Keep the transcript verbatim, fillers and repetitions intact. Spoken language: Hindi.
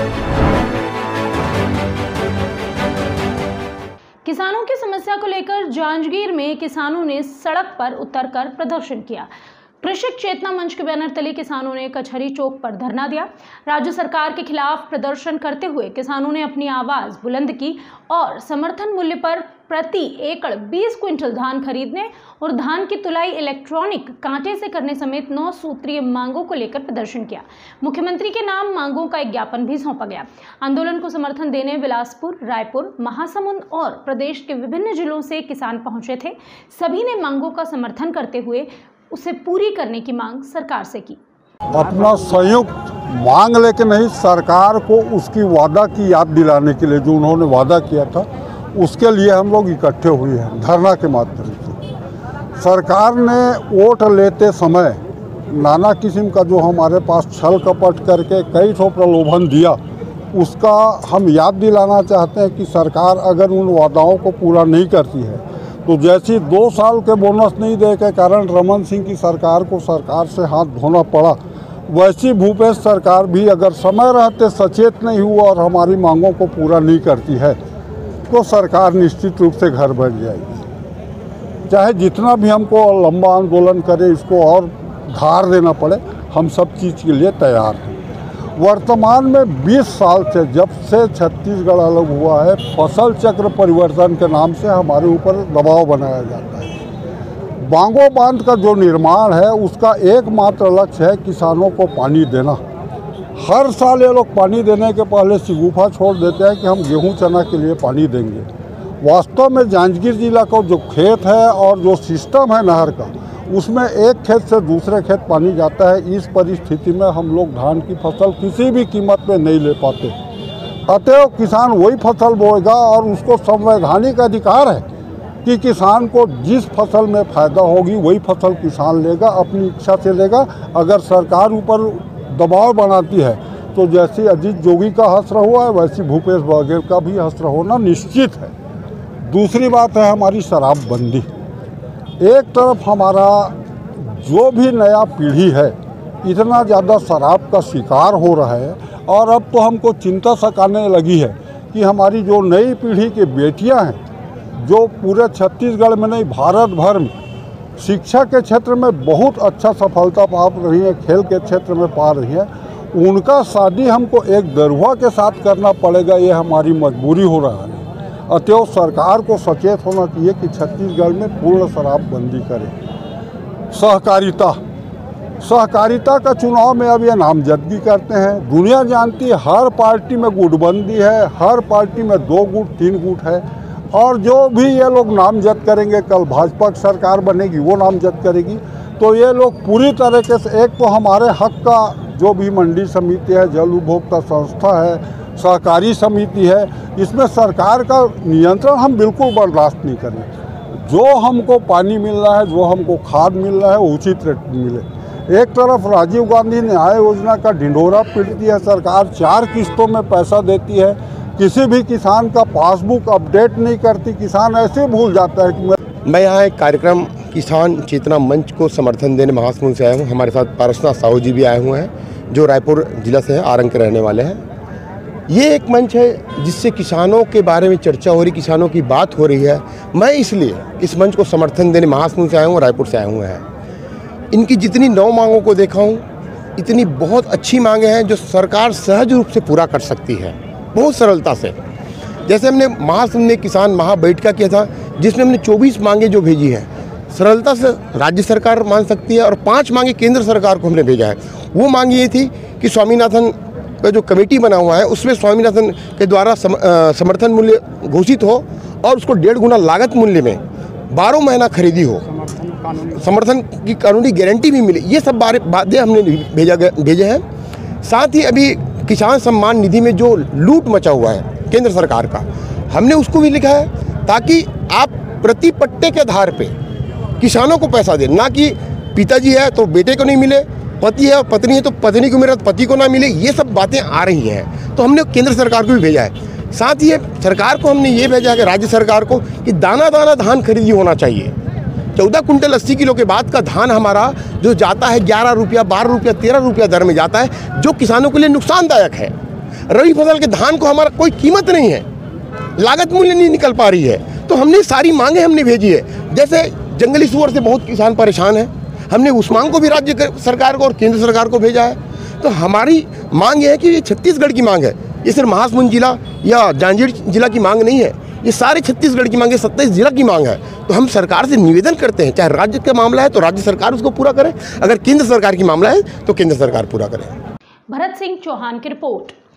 किसानों की समस्या को लेकर जांजगीर में किसानों ने सड़क पर उतरकर प्रदर्शन किया। कृषक चेतना मंच के बैनर तले किसानों ने कचहरी चौक पर धरना दिया। राज्य सरकार के खिलाफ प्रदर्शन करते हुए किसानों ने अपनी आवाज बुलंद की और समर्थन मूल्य पर प्रति एकड़ बीस क्विंटल धान खरीदने और धान की तुलाई इलेक्ट्रॉनिक कांटे से करने समेत नौ सूत्रीय मांगों को लेकर प्रदर्शन किया। मुख्यमंत्री के नाम मांगों का एक ज्ञापन भी सौंपा गया। आंदोलन को समर्थन देने बिलासपुर, रायपुर, महासमुंद और प्रदेश के विभिन्न जिलों से किसान पहुंचे थे। सभी ने मांगों का समर्थन करते हुए उसे पूरी करने की मांग सरकार से की। अपना संयुक्त मांग लेके नहीं, सरकार को उसकी वादा की याद दिलाने के लिए जो उन्होंने वादा किया था उसके लिए हम लोग इकट्ठे हुए हैं धरना के माध्यम से। सरकार ने वोट लेते समय नाना किस्म का जो हमारे पास छल कपट करके कई ठो प्रलोभन दिया, उसका हम याद दिलाना चाहते हैं कि सरकार अगर उन वादाओं को पूरा नहीं करती है तो जैसी दो साल के बोनस नहीं दे के कारण रमन सिंह की सरकार को सरकार से हाथ धोना पड़ा, वैसी भूपेश सरकार भी अगर समय रहते सचेत नहीं हुआ और हमारी मांगों को पूरा नहीं करती है तो सरकार निश्चित रूप से घर बैठ जाएगी। चाहे जितना भी हमको लंबा आंदोलन करे, इसको और धार देना पड़े, हम सब चीज़ के लिए तैयार हैं। वर्तमान में बीस साल से जब से छत्तीसगढ़ अलग हुआ है, फसल चक्र परिवर्तन के नाम से हमारे ऊपर दबाव बनाया जाता है। बांगो बांध का जो निर्माण है उसका एकमात्र लक्ष्य है किसानों को पानी देना। हर साल ये लोग पानी देने के पहले शिगुफा छोड़ देते हैं कि हम गेहूं चना के लिए पानी देंगे। वास्तव में जांजगीर जिला का जो खेत है और जो सिस्टम है नहर का, उसमें एक खेत से दूसरे खेत पानी जाता है। इस परिस्थिति में हम लोग धान की फसल किसी भी कीमत पे नहीं ले पाते। अतएव किसान वही फसल बोएगा और उसको संवैधानिक अधिकार है कि किसान को जिस फसल में फ़ायदा होगी वही फसल किसान लेगा, अपनी इच्छा से लेगा। अगर सरकार ऊपर दबाव बनाती है तो जैसी अजीत जोगी का हश्र हुआ है वैसी भूपेश बघेल का भी हश्र होना निश्चित है। दूसरी बात है हमारी शराबबंदी। एक तरफ हमारा जो भी नया पीढ़ी है इतना ज़्यादा शराब का शिकार हो रहा है और अब तो हमको चिंता सताने लगी है कि हमारी जो नई पीढ़ी की बेटियां हैं जो पूरे छत्तीसगढ़ में नहीं भारत भर में शिक्षा के क्षेत्र में बहुत अच्छा सफलता पा रही है, खेल के क्षेत्र में पा रही है, उनका शादी हमको एक दरुआ के साथ करना पड़ेगा, ये हमारी मजबूरी हो रहा है। अतएव सरकार को सचेत होना चाहिए कि छत्तीसगढ़ में पूर्ण शराबबंदी करे। सहकारिता सहकारिता का चुनाव में अब ये नामजदगी करते हैं। दुनिया जानती है हर पार्टी में गुटबंदी है, हर पार्टी में दो गुट तीन गुट है और जो भी ये लोग नामजद करेंगे, कल भाजपा की सरकार बनेगी वो नामजद करेगी, तो ये लोग पूरी तरीके से एक तो हमारे हक का जो भी मंडी समिति है, जल उपभोक्ता संस्था है, सहकारी समिति है, इसमें सरकार का नियंत्रण हम बिल्कुल बर्दाश्त नहीं करें। जो हमको पानी मिल रहा है, जो हमको खाद मिल रहा है, उचित रेट मिले। एक तरफ राजीव गांधी न्याय योजना का ढिंढोरा पीटती है सरकार, चार किस्तों में पैसा देती है, किसी भी किसान का पासबुक अपडेट नहीं करती, किसान ऐसे भूल जाता है कि मैं मैं यहाँ एक कार्यक्रम किसान चेतना मंच को समर्थन देने महासमुंद से आया हूँ। हमारे साथ पारसनाथ साहू जी भी आए हुए हैं जो रायपुर जिला से हैं, आरंग के रहने वाले हैं। ये एक मंच है जिससे किसानों के बारे में चर्चा हो रही, किसानों की बात हो रही है। मैं इसलिए इस मंच को समर्थन देने महासमुंद से आया हूँ, रायपुर से आए हुए हैं। इनकी जितनी नौ मांगों को देखा हूँ, इतनी बहुत अच्छी मांगे हैं जो सरकार सहज रूप से पूरा कर सकती है, बहुत सरलता से। जैसे हमने महासमुंद में किसान महा बैठका किया था जिसमें हमने चौबीस मांगे जो भेजी हैं, सरलता से राज्य सरकार मान सकती है और पाँच मांगे केंद्र सरकार को हमने भेजा है। वो मांग ये थी कि स्वामीनाथन का जो कमेटी बना हुआ है उसमें स्वामीनाथन के द्वारा सम, आ, समर्थन मूल्य घोषित हो और उसको डेढ़ गुना लागत मूल्य में बारह महीना खरीदी हो, समर्थन की कानूनी गारंटी भी मिले। ये सब बारे बातें हमने भेजा भेजे हैं। साथ ही अभी किसान सम्मान निधि में जो लूट मचा हुआ है केंद्र सरकार का, हमने उसको भी लिखा है ताकि आप प्रति पट्टे के आधार पे किसानों को पैसा दें, ना कि पिताजी है तो बेटे को नहीं मिले, पति है और पत्नी है तो पत्नी को मिले तो पति को ना मिले। ये सब बातें आ रही हैं, तो हमने केंद्र सरकार को भी भेजा है। साथ ही सरकार को हमने ये भेजा है कि राज्य सरकार को कि दाना दाना धान खरीदी होना चाहिए। चौदह कुंटल अस्सी किलो के बाद का धान हमारा जो जाता है ग्यारह रुपया बारह रुपया तेरह रुपया दर में जाता है, जो किसानों के लिए नुकसानदायक है। रबी फसल के धान को हमारा कोई कीमत नहीं है, लागत मूल्य नहीं निकल पा रही है। तो हमने सारी मांगे हमने भेजी है। जैसे जंगली सुअर से बहुत किसान परेशान है, हमने उस मांग को भी राज्य सरकार को और केंद्र सरकार को भेजा है। तो हमारी मांग ये है कि ये छत्तीसगढ़ की मांग है, ये सिर्फ महासमुंद जिला या जांजगीर जिला की मांग नहीं है, ये सारे छत्तीसगढ़ की मांग है, सत्ताईस जिला की मांग है। तो हम सरकार से निवेदन करते हैं, चाहे राज्य का मामला है तो राज्य सरकार उसको पूरा करे, अगर केंद्र सरकार की मामला है तो केंद्र सरकार पूरा करे। भरत सिंह चौहान की रिपोर्ट।